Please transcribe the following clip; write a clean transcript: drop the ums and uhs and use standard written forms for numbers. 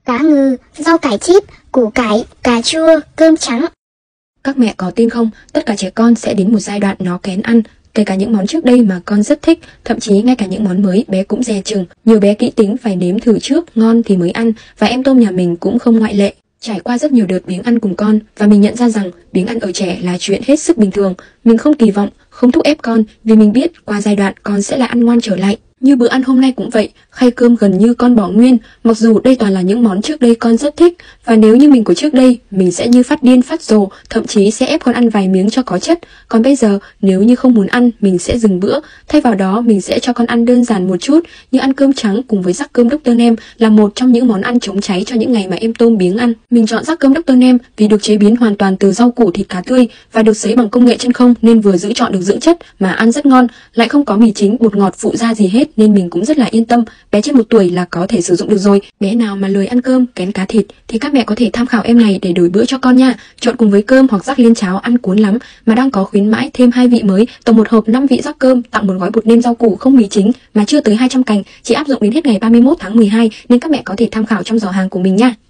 cá ngừ, rau cải chip, củ cải, cà chua, cơm trắng. Các mẹ có tin không, tất cả trẻ con sẽ đến một giai đoạn nó kén ăn. Kể cả những món trước đây mà con rất thích, thậm chí ngay cả những món mới bé cũng dè chừng. Nhiều bé kỹ tính phải nếm thử trước, ngon thì mới ăn, và em Tôm nhà mình cũng không ngoại lệ. Trải qua rất nhiều đợt biếng ăn cùng con, và mình nhận ra rằng biếng ăn ở trẻ là chuyện hết sức bình thường. Mình không kỳ vọng, không thúc ép con, vì mình biết qua giai đoạn con sẽ lại ăn ngoan trở lại. Như bữa ăn hôm nay cũng vậy, khay cơm gần như con bỏ nguyên, mặc dù đây toàn là những món trước đây con rất thích, và nếu như mình của trước đây, mình sẽ như phát điên phát rồ, thậm chí sẽ ép con ăn vài miếng cho có chất. Còn bây giờ, nếu như không muốn ăn, mình sẽ dừng bữa, thay vào đó mình sẽ cho con ăn đơn giản một chút, như ăn cơm trắng cùng với rắc cơm Dr. Nem là một trong những món ăn chống cháy cho những ngày mà em Tôm biếng ăn. Mình chọn rắc cơm Dr. Nem vì được chế biến hoàn toàn từ rau củ thịt cá tươi và được sấy bằng công nghệ chân không, nên vừa giữ chọn được dưỡng chất mà ăn rất ngon, lại không có mì chính, bột ngọt phụ gia gì hết, nên mình cũng rất là yên tâm. Bé trên 1 tuổi là có thể sử dụng được rồi. Bé nào mà lười ăn cơm, kén cá thịt thì các mẹ có thể tham khảo em này để đổi bữa cho con nha. Trộn cùng với cơm hoặc rắc lên cháo ăn cuốn lắm, mà đang có khuyến mãi thêm 2 vị mới, tổng một hộp 5 vị rắc cơm tặng một gói bột nêm rau củ không mì chính mà chưa tới 200 cành, chỉ áp dụng đến hết ngày 31 tháng 12, nên các mẹ có thể tham khảo trong giỏ hàng của mình nha.